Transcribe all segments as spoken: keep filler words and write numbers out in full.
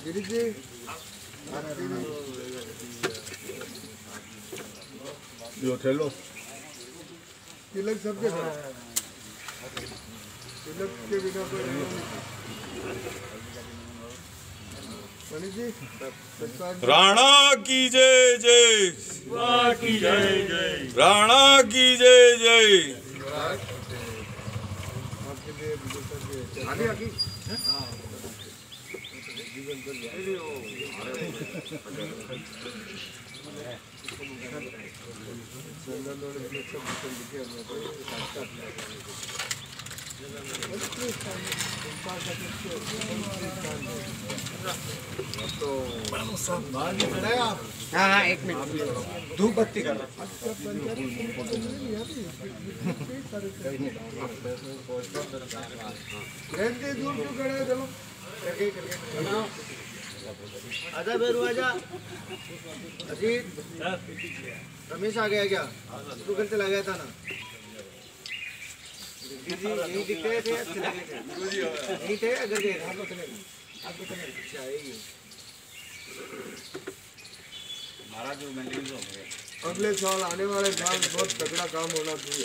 गिरीश जी यो ठेलो तिलक सबके तिलक के बिना कोई मनीष जी राणा की जय जय, की जय जय, राणा की जय जय। आगे आगे हाँ हाँ एक मिनट धूप बत्ती कर दूर क्यों खड़े हैं? चलो आजा बेरू आजा। अजीत रमेश आ गया क्या? तू घर चला गया था ना? दीदी यही दिखते थे, अच्छे लगे थे। नहीं थे अगर गए आपको चले आपको चले अच्छा आएगी महाराज जो मेंटेनेंस हो गया। अगले साल आने वाले साल बहुत तगड़ा काम होना चाहिए,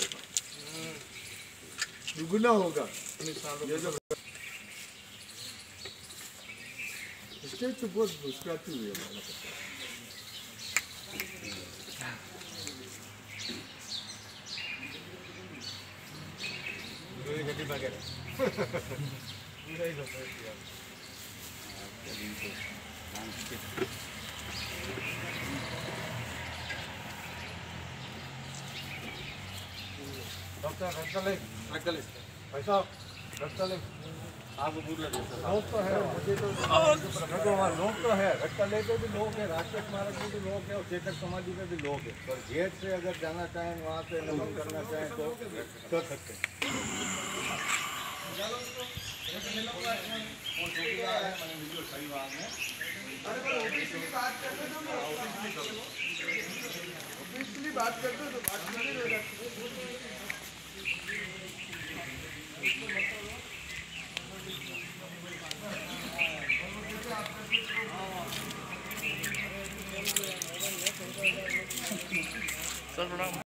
दुगुना होगा ये जो स्टेज तो बहुत मुस्कुराती हुई है। डॉक्टर रखले रखले पैसा रखले आप बोल रहे लोग तो है, मुझे तो लोग तो है, रखले पे भी लोग है, राष्ट्रीय स्मारक में भी लोग है और चेतक समाधि में भी लोग है। पर गेट से अगर जाना चाहें वहाँ पे नमन करना चाहें तो कर सकते हैं। बात करते तो बात